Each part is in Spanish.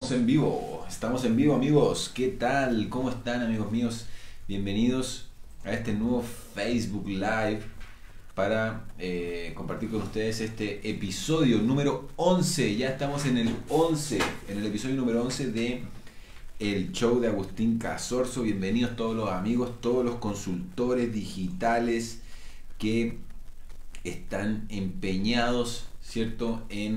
Estamos en vivo amigos, ¿qué tal? ¿Cómo están amigos míos? Bienvenidos a este nuevo Facebook Live para compartir con ustedes este episodio número 11. Ya estamos en el 11, en el episodio número 11 de el show de Agustín Cazorzo. Bienvenidos todos los amigos, todos los consultores digitales que están empeñados, ¿cierto?, en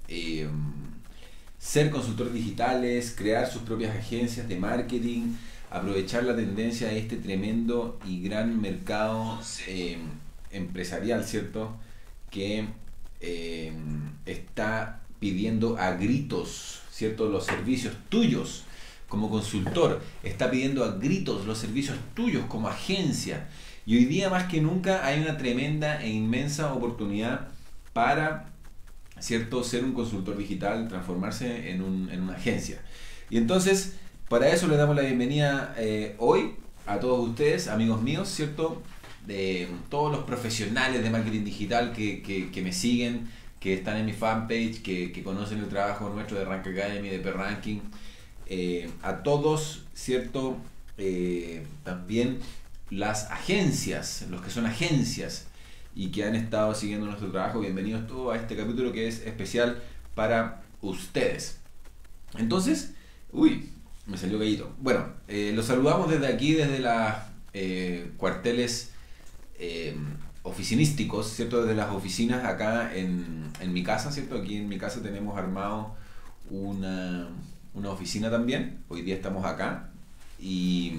ser consultores digitales, crear sus propias agencias de marketing, aprovechar la tendencia de este tremendo y gran mercado empresarial, ¿cierto?, que está pidiendo a gritos, ¿cierto?, los servicios tuyos como consultor, está pidiendo a gritos los servicios tuyos como agencia. Y hoy día más que nunca hay una tremenda e inmensa oportunidad para, ¿cierto?, ser un consultor digital, transformarse en una agencia. Y entonces, para eso le damos la bienvenida hoy a todos ustedes, amigos míos, ¿cierto?, de todos los profesionales de marketing digital que me siguen, que están en mi fanpage, que conocen el trabajo nuestro de Rank Academy, de P-Ranking, a todos, ¿cierto?, también las agencias, los que son agencias y que han estado siguiendo nuestro trabajo, bienvenidos todos a este capítulo que es especial para ustedes. Entonces, me salió gallito. Bueno, los saludamos desde aquí, desde los cuarteles oficinísticos, ¿cierto? Desde las oficinas acá en mi casa, ¿cierto? Aquí en mi casa tenemos armado una oficina también. Hoy día estamos acá y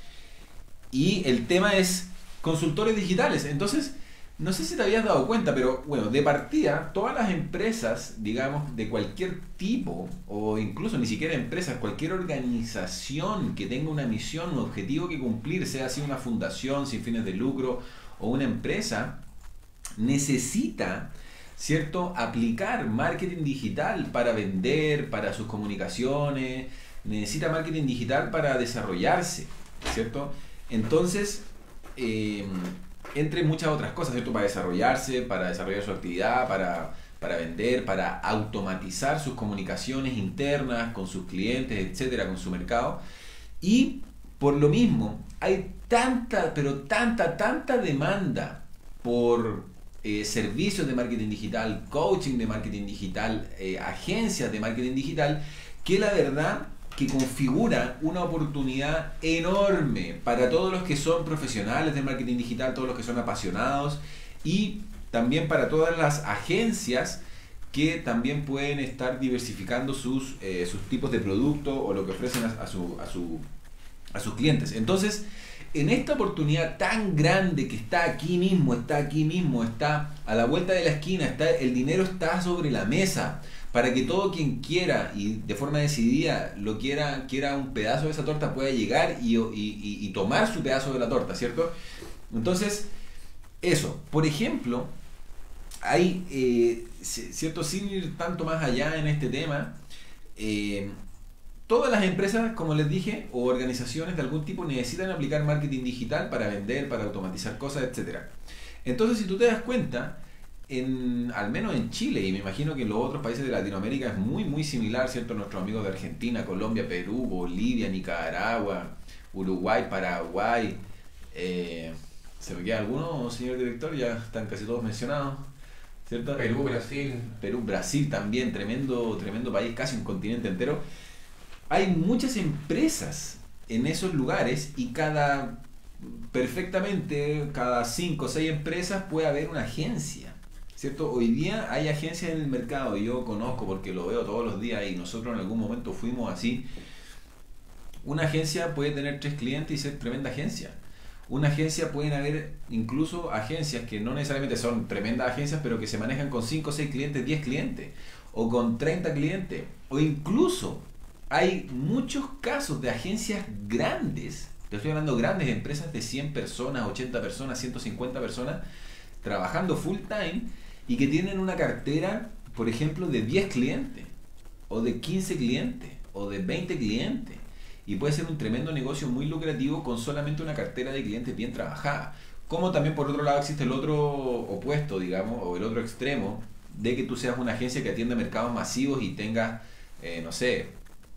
el tema es consultores digitales. Entonces, no sé si te habías dado cuenta, pero bueno, de partida, todas las empresas, digamos, de cualquier tipo, o incluso ni siquiera empresas, cualquier organización que tenga una misión, un objetivo que cumplir, sea así una fundación sin fines de lucro o una empresa, necesita, ¿cierto?, aplicar marketing digital para vender, para sus comunicaciones, necesita marketing digital para desarrollarse, ¿cierto? Entonces, entre muchas otras cosas, ¿cierto?, para desarrollarse, para desarrollar su actividad, para vender, para automatizar sus comunicaciones internas con sus clientes, etcétera, con su mercado. Y por lo mismo, hay tanta, pero tanta demanda por servicios de marketing digital, coaching de marketing digital, agencias de marketing digital, que la verdad que configura una oportunidad enorme para todos los que son profesionales de marketing digital, todos los que son apasionados, y también para todas las agencias que también pueden estar diversificando sus tipos de producto o lo que ofrecen a sus clientes. Entonces, en esta oportunidad tan grande que está aquí mismo, está a la vuelta de la esquina, el dinero está sobre la mesa, para que todo quien quiera y de forma decidida quiera un pedazo de esa torta, pueda llegar y tomar su pedazo de la torta, ¿cierto? Entonces, eso, por ejemplo, hay, ¿cierto?, sin ir tanto más allá en este tema, todas las empresas, como les dije, o organizaciones de algún tipo necesitan aplicar marketing digital para vender, para automatizar cosas, etcétera. Entonces, si tú te das cuenta, al menos en Chile, y me imagino que en los otros países de Latinoamérica es muy similar, ¿cierto? Nuestros amigos de Argentina, Colombia, Perú, Bolivia, Nicaragua, Uruguay, Paraguay. ¿Se me queda alguno, señor director? Ya están casi todos mencionados, ¿cierto? Perú, Brasil. Perú, Brasil también, tremendo país, casi un continente entero. Hay muchas empresas en esos lugares y perfectamente, cada 5 o 6 empresas puede haber una agencia, ¿cierto? Hoy día hay agencias en el mercado, yo conozco porque lo veo todos los días y nosotros en algún momento fuimos así. Una agencia puede tener 3 clientes y ser tremenda agencia. Una agencia, pueden haber incluso agencias que no necesariamente son tremendas agencias, pero que se manejan con 5 o 6 clientes, 10 clientes, o con 30 clientes, o incluso hay muchos casos de agencias grandes. Te estoy hablando de grandes empresas de 100 personas, 80 personas, 150 personas trabajando full time y que tienen una cartera, por ejemplo, de 10 clientes o de 15 clientes o de 20 clientes, y puede ser un tremendo negocio muy lucrativo con solamente una cartera de clientes bien trabajada. Como también por otro lado existe el otro opuesto, digamos, o el otro extremo, de que tú seas una agencia que atienda mercados masivos y tengas, no sé,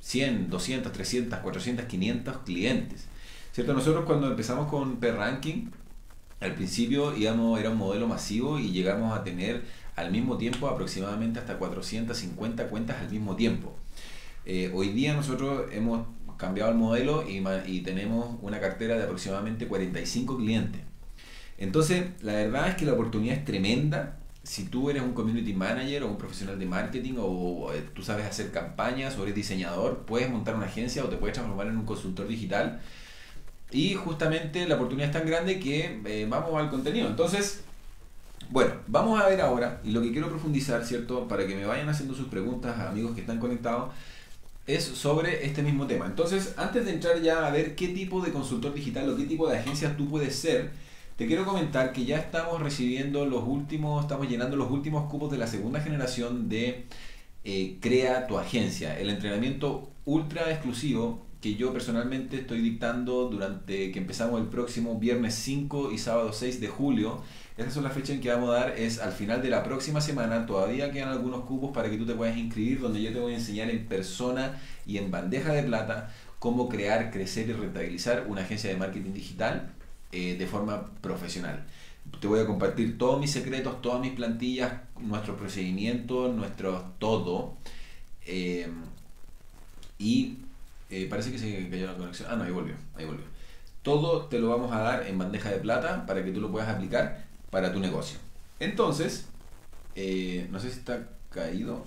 100, 200, 300, 400, 500 clientes, ¿cierto? Nosotros cuando empezamos con P-Ranking, al principio era un modelo masivo y llegamos a tener al mismo tiempo aproximadamente hasta 450 cuentas al mismo tiempo. Hoy día nosotros hemos cambiado el modelo y tenemos una cartera de aproximadamente 45 clientes. Entonces, la verdad es que la oportunidad es tremenda. Si tú eres un community manager o un profesional de marketing o tú sabes hacer campañas o eres diseñador, puedes montar una agencia o te puedes transformar en un consultor digital. Y justamente la oportunidad es tan grande que vamos al contenido. Entonces, bueno, vamos a ver ahora, y lo que quiero profundizar, ¿cierto? Para que me vayan haciendo sus preguntas, amigos que están conectados, es sobre este mismo tema. Entonces, antes de entrar ya a ver qué tipo de consultor digital o qué tipo de agencia tú puedes ser, te quiero comentar que ya estamos recibiendo estamos llenando los últimos cupos de la segunda generación de Crea tu Agencia, el entrenamiento ultra exclusivo que yo personalmente estoy dictando durante que empezamos el próximo viernes 5 y sábado 6 de julio. Esas son las fechas en que vamos a dar, es al final de la próxima semana. Todavía quedan algunos cupos para que tú te puedas inscribir, donde yo te voy a enseñar en persona y en bandeja de plata cómo crear, crecer y rentabilizar una agencia de marketing digital de forma profesional. Te voy a compartir todos mis secretos, todas mis plantillas, nuestros procedimientos, nuestro todo. Parece que se cayó la conexión. Ah, no, ahí volvió. Todo te lo vamos a dar en bandeja de plata para que tú lo puedas aplicar para tu negocio. Entonces, no sé si está caído.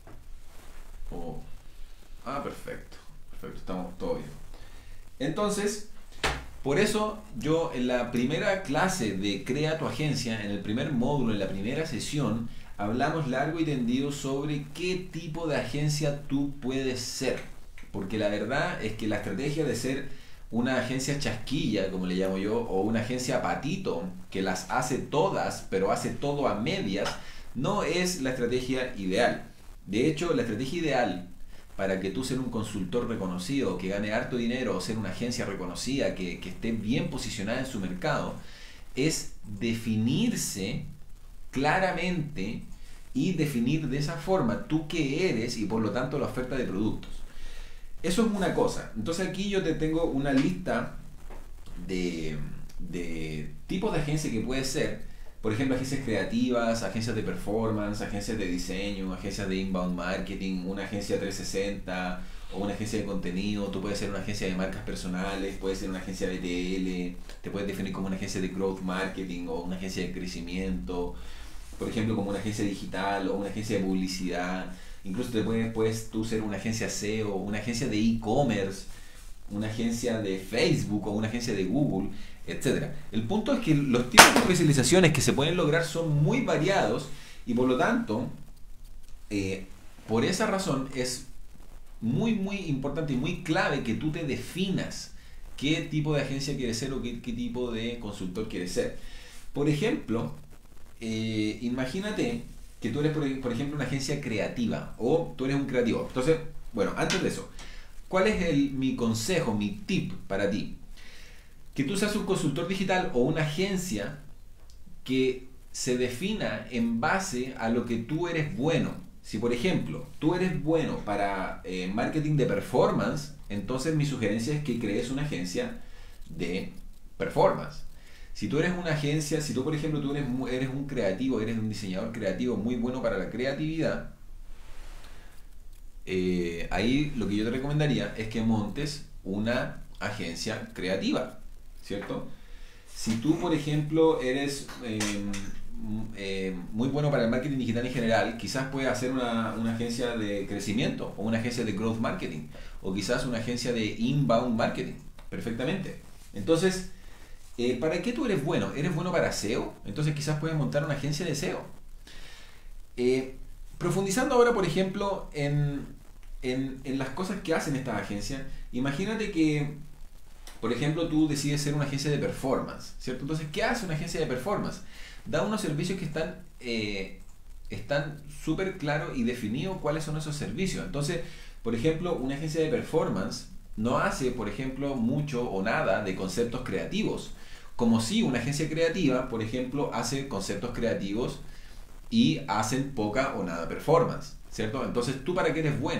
Perfecto. Estamos todo bien. Entonces, por eso yo en la primera clase de Crea tu Agencia, en el primer módulo, en la primera sesión, hablamos largo y tendido sobre qué tipo de agencia tú puedes ser. Porque la verdad es que la estrategia de ser una agencia chasquilla, como le llamo yo, o una agencia patito, que las hace todas, pero hace todo a medias, no es la estrategia ideal. De hecho, la estrategia ideal para que tú seas un consultor reconocido, que gane harto dinero, o ser una agencia reconocida, que esté bien posicionada en su mercado, es definirse claramente y definir de esa forma tú qué eres y por lo tanto la oferta de productos. Eso es una cosa. Entonces aquí yo te tengo una lista de tipos de agencia que puede ser. Por ejemplo, agencias creativas, agencias de performance, agencias de diseño, agencias de inbound marketing, una agencia 360 o una agencia de contenido. Tú puedes ser una agencia de marcas personales, puedes ser una agencia de TL, te puedes definir como una agencia de growth marketing o una agencia de crecimiento, por ejemplo, como una agencia digital o una agencia de publicidad. Incluso puedes tú ser una agencia SEO, una agencia de e-commerce, una agencia de Facebook o una agencia de Google, etcétera. El punto es que los tipos de especializaciones que se pueden lograr son muy variados y por lo tanto, por esa razón es muy importante y muy clave que tú te definas qué tipo de agencia quieres ser o qué tipo de consultor quieres ser. Por ejemplo, imagínate que tú eres, por ejemplo, una agencia creativa o tú eres un creativo. Entonces, bueno, antes de eso, ¿cuál es mi consejo, mi tip para ti? Que tú seas un consultor digital o una agencia que se defina en base a lo que tú eres bueno. Si, por ejemplo, tú eres bueno para marketing de performance, entonces mi sugerencia es que crees una agencia de performance. Si tú eres una agencia, si tú, por ejemplo, tú eres un creativo, eres un diseñador creativo muy bueno para la creatividad, ahí lo que yo te recomendaría es que montes una agencia creativa, ¿cierto? Si tú, por ejemplo, eres muy bueno para el marketing digital en general, quizás puedes hacer una agencia de crecimiento o una agencia de growth marketing o quizás una agencia de inbound marketing, perfectamente. Entonces, ¿para qué tú eres bueno? ¿Eres bueno para SEO? Entonces quizás puedes montar una agencia de SEO. Profundizando ahora, por ejemplo, en las cosas que hacen estas agencias, imagínate que, por ejemplo, tú decides ser una agencia de performance, ¿cierto? Entonces, ¿qué hace una agencia de performance? Da unos servicios que están súper claros y definidos cuáles son esos servicios. Entonces, por ejemplo, una agencia de performance no hace, por ejemplo, mucho o nada de conceptos creativos, como si una agencia creativa, por ejemplo, hace conceptos creativos y hacen poca o nada performance, ¿cierto? Entonces, ¿tú para qué eres bueno?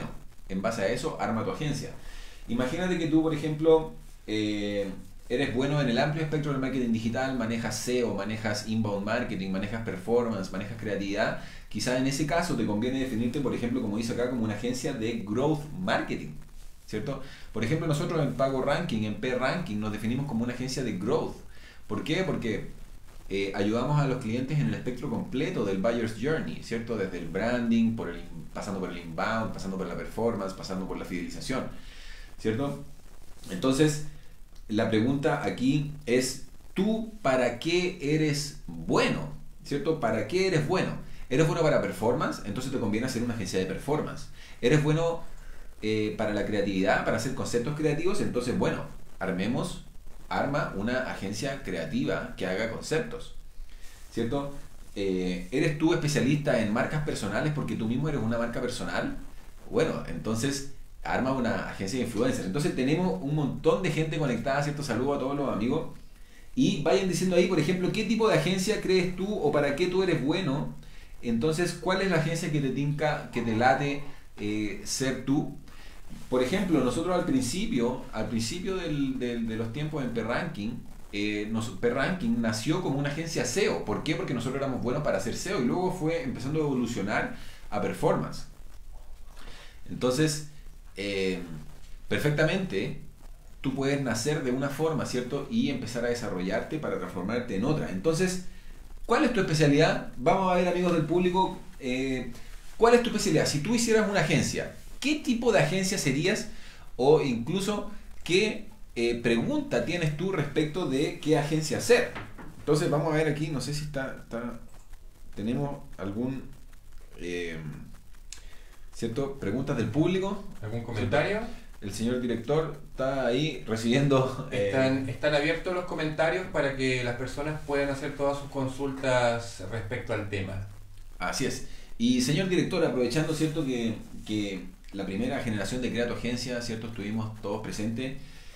en base a eso, arma tu agencia. Imagínate que tú, por ejemplo, eres bueno en el amplio espectro del marketing digital, manejas SEO, manejas inbound marketing, manejas performance, manejas creatividad. Quizás en ese caso te conviene definirte, por ejemplo, como dice acá, como una agencia de growth marketing, ¿cierto? Por ejemplo, nosotros en Pago Ranking, en P-Ranking, nos definimos como una agencia de growth. ¿Por qué? Porque ayudamos a los clientes en el espectro completo del buyer's journey, ¿cierto? Desde el branding, pasando por el inbound, pasando por la performance, pasando por la fidelización, ¿cierto? Entonces, la pregunta aquí es, ¿tú para qué eres bueno? ¿Cierto? ¿Para qué eres bueno? ¿Eres bueno para performance? Entonces te conviene hacer una agencia de performance. ¿Eres bueno para la creatividad, para hacer conceptos creativos? Entonces, bueno, arma una agencia creativa que haga conceptos, ¿cierto? ¿Eres tú especialista en marcas personales porque tú mismo eres una marca personal? Bueno, entonces arma una agencia de influencers. Entonces tenemos un montón de gente conectada, ¿cierto? Saludo a todos los amigos. Y vayan diciendo ahí, por ejemplo, qué tipo de agencia crees tú o para qué tú eres bueno. Entonces, ¿cuál es la agencia que te tinca, que te late ser tú? Por ejemplo, nosotros al principio de los tiempos en P-Ranking, P-Ranking nació como una agencia SEO. ¿Por qué? Porque nosotros éramos buenos para hacer SEO y luego fue empezando a evolucionar a performance. Entonces, perfectamente, tú puedes nacer de una forma, ¿cierto? Y empezar a desarrollarte para transformarte en otra. Entonces, ¿cuál es tu especialidad? Vamos a ver, amigos del público, ¿cuál es tu especialidad? Si tú hicieras una agencia, ¿qué tipo de agencia serías? O incluso, ¿qué pregunta tienes tú respecto de qué agencia hacer? Entonces, vamos a ver aquí, no sé si tenemos algún... ¿cierto? Preguntas del público. ¿Algún comentario? ¿Cierto? El señor director está ahí recibiendo... Están abiertos los comentarios para que las personas puedan hacer todas sus consultas respecto al tema. Así es. Y señor director, aprovechando, ¿cierto? Que la primera generación de Crea tu Agencia, ¿cierto? Estuvimos todos presentes.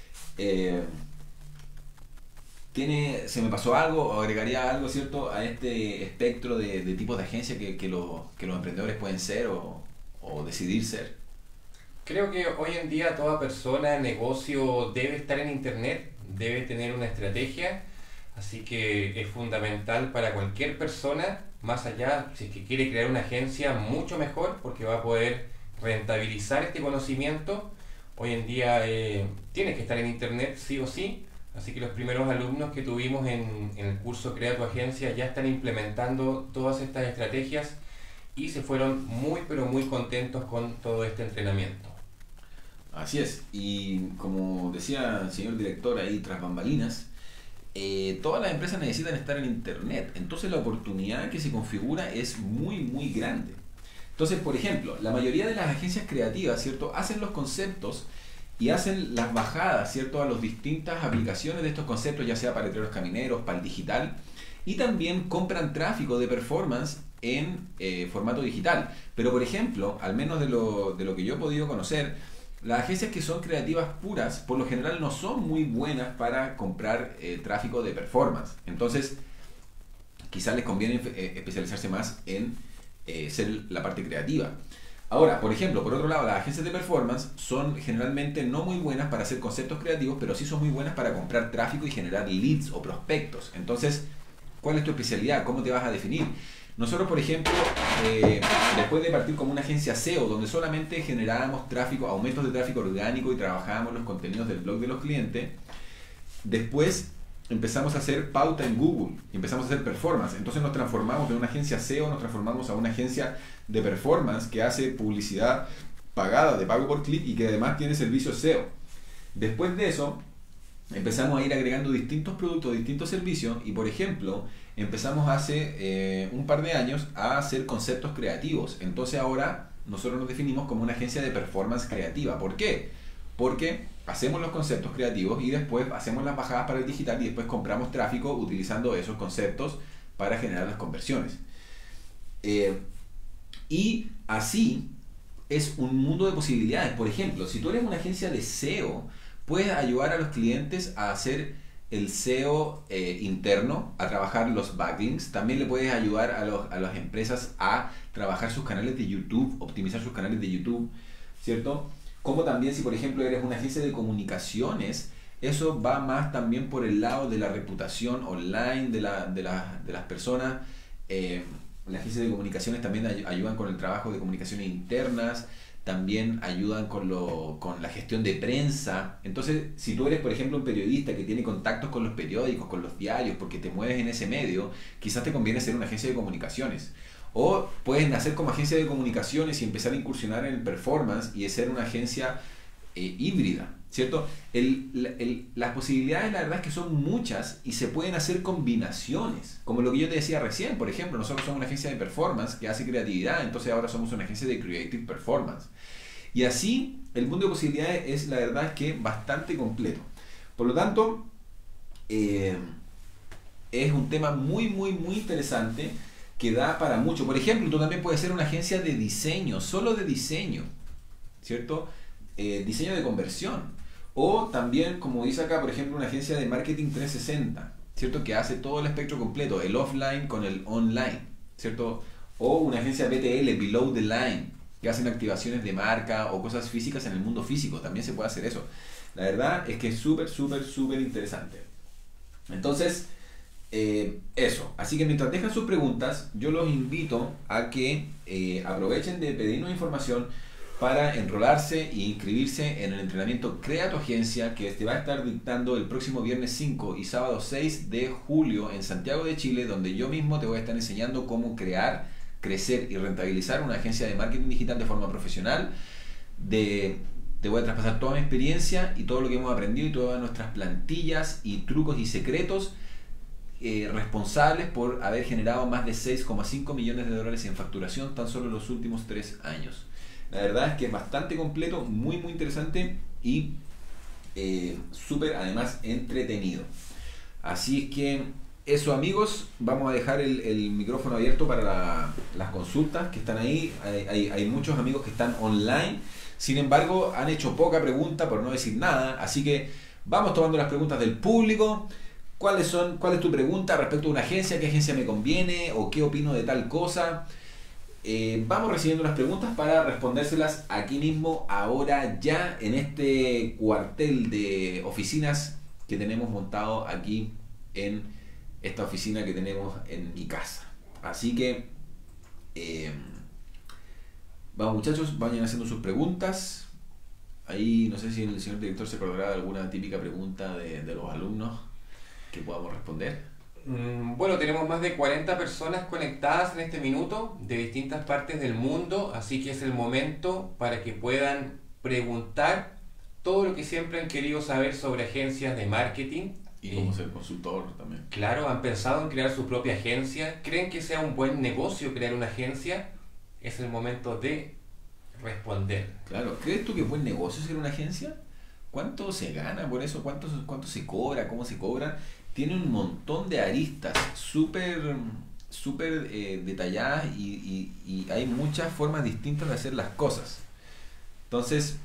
¿Se me pasó algo o agregaría algo, ¿cierto? A este espectro de tipos de agencia que los emprendedores pueden ser o decidir ser. Creo que hoy en día toda persona, negocio debe estar en internet, debe tener una estrategia, así que es fundamental para cualquier persona, más allá, si es que quiere crear una agencia, mucho mejor, porque va a poder rentabilizar este conocimiento. Hoy en día tienes que estar en internet sí o sí, así que los primeros alumnos que tuvimos en el curso Crea tu Agencia ya están implementando todas estas estrategias y se fueron muy pero muy contentos con todo este entrenamiento. Así es, y como decía el señor director ahí tras bambalinas, todas las empresas necesitan estar en internet, entonces la oportunidad que se configura es muy grande. Entonces, por ejemplo, la mayoría de las agencias creativas, ¿cierto?, hacen los conceptos y hacen las bajadas, ¿cierto?, a las distintas aplicaciones de estos conceptos, ya sea para letreros camineros, para el digital, y también compran tráfico de performance en formato digital. Pero, por ejemplo, al menos de lo que yo he podido conocer, las agencias que son creativas puras, por lo general no son muy buenas para comprar tráfico de performance. Entonces, quizás les conviene especializarse más en ser la parte creativa. Ahora, por ejemplo, por otro lado, las agencias de performance son generalmente no muy buenas para hacer conceptos creativos, pero sí son muy buenas para comprar tráfico y generar leads o prospectos. Entonces, ¿cuál es tu especialidad? ¿Cómo te vas a definir? Nosotros, por ejemplo, después de partir como una agencia SEO, donde solamente generábamos tráfico, aumentos de tráfico orgánico y trabajábamos los contenidos del blog de los clientes, después empezamos a hacer pauta en Google, empezamos a hacer performance. Entonces nos transformamos de una agencia SEO, nos transformamos a una agencia de performance que hace publicidad pagada, de pago por clic y que además tiene servicios SEO. Después de eso, empezamos a ir agregando distintos productos, distintos servicios y, por ejemplo, empezamos hace un par de años a hacer conceptos creativos. Entonces ahora nosotros nos definimos como una agencia de performance creativa. ¿Por qué? Porque hacemos los conceptos creativos y después hacemos las bajadas para el digital y después compramos tráfico utilizando esos conceptos para generar las conversiones. Y así es un mundo de posibilidades. Por ejemplo, si tú eres una agencia de SEO, puedes ayudar a los clientes a hacer el SEO interno, a trabajar los backlinks. También le puedes ayudar a las empresas a trabajar sus canales de YouTube, optimizar sus canales de YouTube. ¿cierto? Como también si por ejemplo eres una agencia de comunicaciones, eso va más también por el lado de la reputación online de las personas. Las agencias de comunicaciones también ayudan con el trabajo de comunicaciones internas, también ayudan con la gestión de prensa. Entonces, si tú eres, por ejemplo, un periodista que tiene contactos con los periódicos, con los diarios, porque te mueves en ese medio, quizás te conviene ser una agencia de comunicaciones. O puedes nacer como agencia de comunicaciones y empezar a incursionar en el performance y ser una agencia híbrida, ¿cierto? Las posibilidades, la verdad es que son muchas y se pueden hacer combinaciones, como lo que yo te decía recién. Por ejemplo, nosotros somos una agencia de performance que hace creatividad, entonces ahora somos una agencia de creative performance. Y así, el mundo de posibilidades es, la verdad es que bastante completo. Por lo tanto, es un tema muy, muy, muy interesante que da para mucho. Por ejemplo, tú también puedes ser una agencia de diseño, solo de diseño, ¿cierto? Diseño de conversión. O también, como dice acá, por ejemplo, una agencia de marketing 360, ¿cierto? Que hace todo el espectro completo, el offline con el online, ¿cierto? O una agencia BTL, Below the Line, que hacen activaciones de marca o cosas físicas en el mundo físico. También se puede hacer eso. La verdad es que es súper, súper, súper interesante. Entonces, eso. Así que mientras dejan sus preguntas, yo los invito a que aprovechen de pedirnos información para enrolarse e inscribirse en el entrenamiento Crea tu Agencia, que te va a estar dictando el próximo viernes 5 y sábado 6 de julio en Santiago de Chile, donde yo mismo te voy a estar enseñando cómo crear, crecer y rentabilizar una agencia de marketing digital de forma profesional. Te voy a traspasar toda mi experiencia y todo lo que hemos aprendido y todas nuestras plantillas y trucos y secretos responsables por haber generado más de 6,5 millones de dólares en facturación tan solo en los últimos 3 años. La verdad es que es bastante completo, muy muy interesante y súper además entretenido. Así es que eso, amigos, vamos a dejar el micrófono abierto para las consultas que están ahí. Hay muchos amigos que están online, sin embargo han hecho poca pregunta por no decir nada, así que vamos tomando las preguntas del público. ¿Cuál es tu pregunta respecto a una agencia? ¿Qué agencia me conviene? ¿O qué opino de tal cosa? Vamos recibiendo las preguntas para respondérselas aquí mismo, ahora ya, en este cuartel de oficinas que tenemos montado aquí en esta oficina que tenemos en mi casa. Así que vamos, muchachos, vayan haciendo sus preguntas. Ahí no sé si el señor director se acordará de alguna típica pregunta de los alumnos que podamos responder. Bueno, tenemos más de 40 personas conectadas en este minuto de distintas partes del mundo, así que es el momento para que puedan preguntar todo lo que siempre han querido saber sobre agencias de marketing. Y cómo ser consultor también. Claro, han pensado en crear su propia agencia. ¿Creen que sea un buen negocio crear una agencia? Es el momento de responder. Claro, ¿crees tú que es buen negocio ser una agencia? ¿Cuánto se gana por eso? ¿Cuánto se cobra? ¿Cómo se cobra? Tiene un montón de aristas súper detalladas y hay muchas formas distintas de hacer las cosas. Entonces,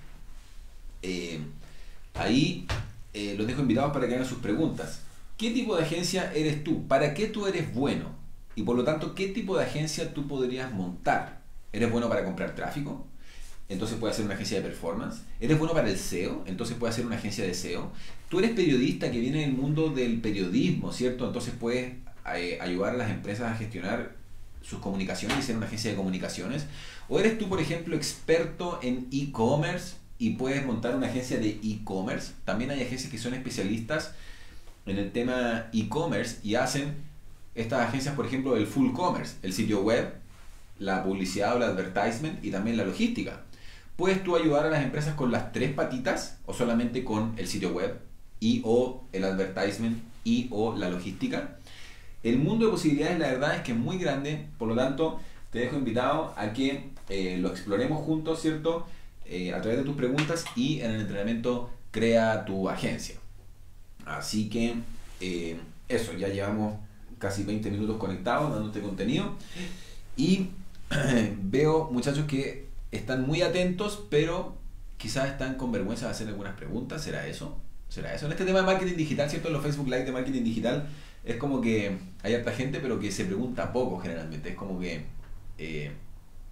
ahí los dejo invitados para que hagan sus preguntas. ¿Qué tipo de agencia eres tú? ¿Para qué tú eres bueno? Y por lo tanto, ¿qué tipo de agencia tú podrías montar? ¿Eres bueno para comprar tráfico? Entonces puedes hacer una agencia de performance. ¿Eres bueno para el SEO? Entonces puedes hacer una agencia de SEO. Tú eres periodista que viene del mundo del periodismo, ¿cierto? Entonces puedes ayudar a las empresas a gestionar sus comunicaciones y ser una agencia de comunicaciones. ¿O eres tú, por ejemplo, experto en e-commerce y puedes montar una agencia de e-commerce? También hay agencias que son especialistas en el tema e-commerce y hacen estas agencias, por ejemplo, el full commerce, el sitio web, la publicidad o el advertisement y también la logística. ¿Puedes tú ayudar a las empresas con las 3 patitas o solamente con el sitio web y o el advertisement y o la logística? El mundo de posibilidades, la verdad es que es muy grande, por lo tanto te dejo invitado a que lo exploremos juntos, ¿cierto? A través de tus preguntas y en el entrenamiento Crea tu Agencia. Así que eso, ya llevamos casi 20 minutos conectados dándote contenido y veo, muchachos, que están muy atentos, pero quizás están con vergüenza de hacer algunas preguntas. ¿Será eso? ¿Será eso? En este tema de marketing digital, ¿cierto? En los Facebook Live de marketing digital es como que hay harta gente, pero que se pregunta poco generalmente. Es como que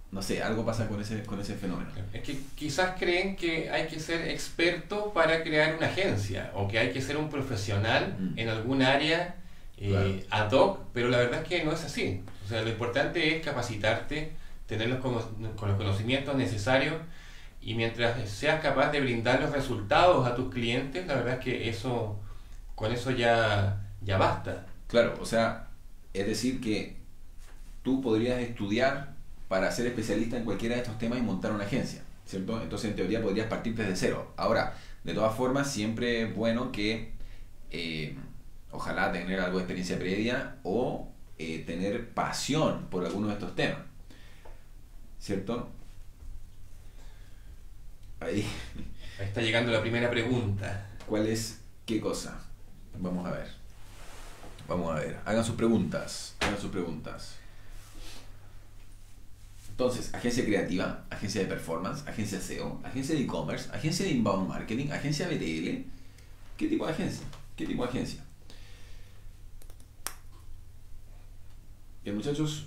no sé, algo pasa con ese fenómeno. Es que quizás creen que hay que ser experto para crear una agencia o que hay que ser un profesional en algún área Claro. ad hoc, pero la verdad es que no es así. O sea, lo importante es capacitarte, tener con los conocimientos necesarios y mientras seas capaz de brindar los resultados a tus clientes, la verdad es que eso, con eso ya basta. Claro, o sea, es decir que tú podrías estudiar para ser especialista en cualquiera de estos temas y montar una agencia, ¿cierto? Entonces en teoría podrías partir desde cero. Ahora, de todas formas, siempre es bueno que ojalá tener algo de experiencia previa o tener pasión por alguno de estos temas, ¿cierto? Ahí, Ahí está llegando la primera pregunta. ¿cuál es qué cosa? Vamos a ver. Vamos a ver. Hagan sus preguntas. Hagan sus preguntas. Entonces, agencia creativa, agencia de performance, agencia SEO, agencia de e-commerce, agencia de inbound marketing, agencia BTL. ¿Qué tipo de agencia? ¿Qué tipo de agencia? Bien, muchachos.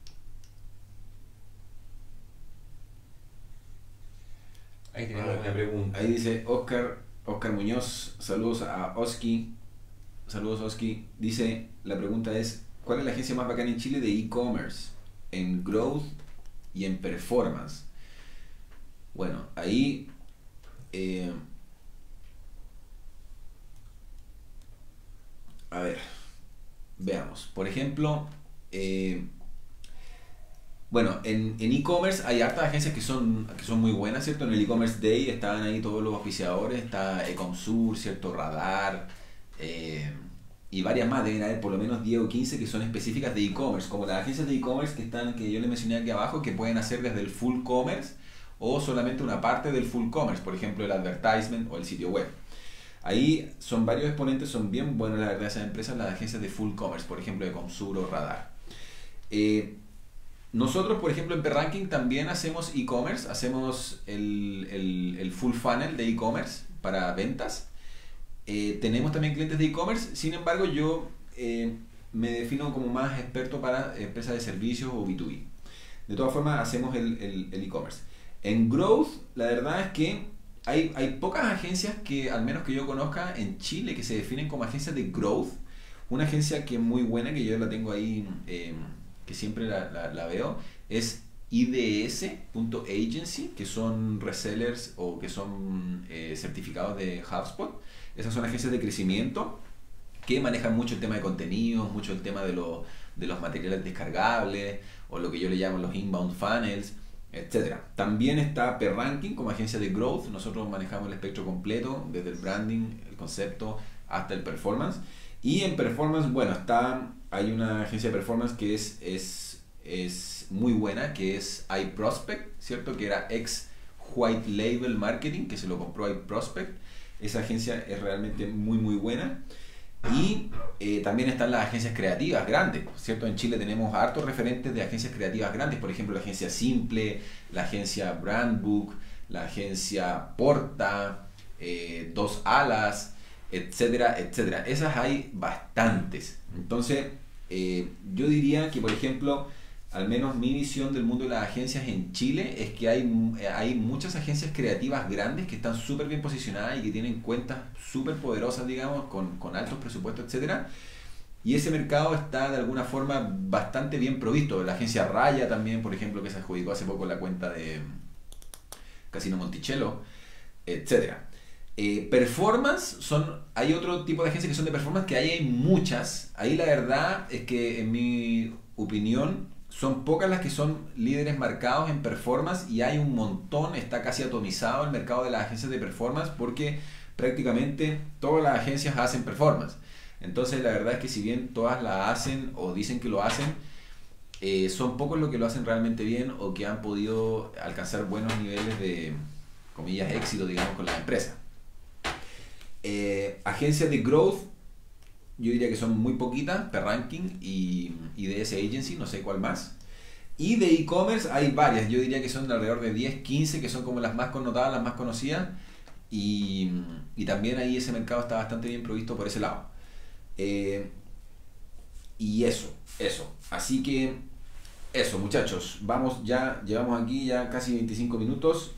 Ahí tenemos una pregunta. Ahí dice Oscar Muñoz. Saludos a Oski. Saludos Oski. Dice, la pregunta es, ¿cuál es la agencia más bacana en Chile de e-commerce? En growth y en performance. Bueno, ahí a ver, veamos. Por ejemplo, bueno, en e-commerce hay hartas agencias que son muy buenas, ¿cierto? En el e-commerce Day estaban ahí todos los auspiciadores, está Ecomsur, ¿cierto? Radar, y varias más, deben haber por lo menos 10 o 15 que son específicas de e-commerce, como las agencias de e-commerce que yo les mencioné aquí abajo, que pueden hacer desde el full commerce o solamente una parte del full commerce, por ejemplo el advertisement o el sitio web. Ahí son varios exponentes, son bien buenas la verdad esas empresas, las agencias de full commerce, por ejemplo Ecomsur o Radar. Nosotros, por ejemplo, en Perranking también hacemos e-commerce, hacemos el full funnel de e-commerce para ventas. Tenemos también clientes de e-commerce, sin embargo yo me defino como más experto para empresas de servicios o B2B. De todas formas hacemos el e-commerce. En Growth, la verdad es que hay pocas agencias que, al menos que yo conozca en Chile, que se definen como agencias de Growth. Una agencia que es muy buena, que yo la tengo ahí, que siempre la veo, es ids.agency, que son resellers o que son certificados de HubSpot. Esas son agencias de crecimiento que manejan mucho el tema de contenidos, mucho el tema de los materiales descargables, o lo que yo le llamo los inbound funnels, etcétera. También está Perranking como agencia de growth. Nosotros manejamos el espectro completo, desde el branding, el concepto, hasta el performance. Y en performance, bueno, hay una agencia de performance que es muy buena, que es iProspect, ¿cierto? Que era ex White Label Marketing, que se lo compró iProspect. Esa agencia es realmente muy muy buena. Y también están las agencias creativas grandes, ¿cierto? En Chile tenemos hartos referentes de agencias creativas grandes, por ejemplo la agencia Simple, la agencia Brandbook, la agencia Porta, Dos Alas, etcétera, etcétera. Esas hay bastantes. Entonces, yo diría que, por ejemplo, al menos mi visión del mundo de las agencias en Chile es que hay muchas agencias creativas grandes que están súper bien posicionadas y que tienen cuentas súper poderosas, digamos, con altos presupuestos, etcétera. Y ese mercado está de alguna forma bastante bien provisto. La agencia Raya también, por ejemplo, que se adjudicó hace poco la cuenta de Casino Monticello, etcétera. Performance, hay otro tipo de agencias que son de performance, que ahí hay muchas. Ahí la verdad es que, en mi opinión, son pocas las que son líderes marcados en performance, y hay un montón, está casi atomizado el mercado de las agencias de performance, porque prácticamente todas las agencias hacen performance. Entonces la verdad es que si bien todas la hacen o dicen que lo hacen, son pocos los que lo hacen realmente bien o que han podido alcanzar buenos niveles de, comillas, éxito, digamos, con la empresa. Agencias de growth, yo diría que son muy poquitas, Perranking y DS Agency, no sé cuál más. Y de e-commerce hay varias, yo diría que son alrededor de 10, 15, que son como las más connotadas, las más conocidas. Y también ahí ese mercado está bastante bien provisto por ese lado. Y eso. Así que, Eso, muchachos, vamos ya, llevamos aquí ya casi 25 minutos.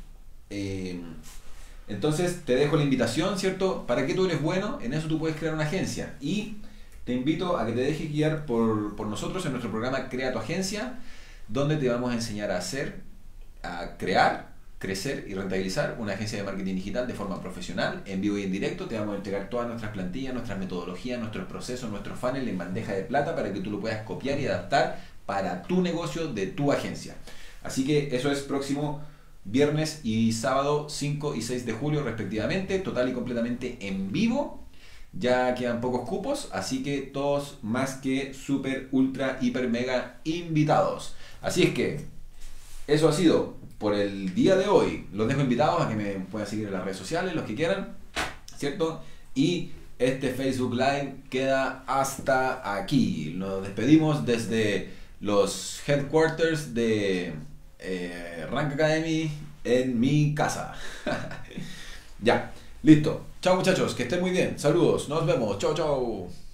Entonces te dejo la invitación, ¿cierto? ¿Para qué tú eres bueno? En eso tú puedes crear una agencia. Y te invito a que te dejes guiar por nosotros en nuestro programa Crea tu Agencia, donde te vamos a enseñar a hacer, a crear, crecer y rentabilizar una agencia de marketing digital de forma profesional, en vivo y en directo. Te vamos a entregar todas nuestras plantillas, nuestras metodologías, nuestros procesos, nuestros funnel en bandeja de plata para que tú lo puedas copiar y adaptar para tu negocio de tu agencia. Así que eso es próximo viernes y sábado 5 y 6 de julio respectivamente, total y completamente en vivo. Ya quedan pocos cupos, así que todos más que super, ultra, hiper, mega invitados. Así es que eso ha sido por el día de hoy. Los dejo invitados a que me puedan seguir en las redes sociales, los que quieran, ¿cierto? Y este Facebook Live queda hasta aquí. Nos despedimos desde los headquarters de Rank Academy en mi casa. Ya, listo. Chao muchachos, que estén muy bien. Saludos, nos vemos. Chao, chao.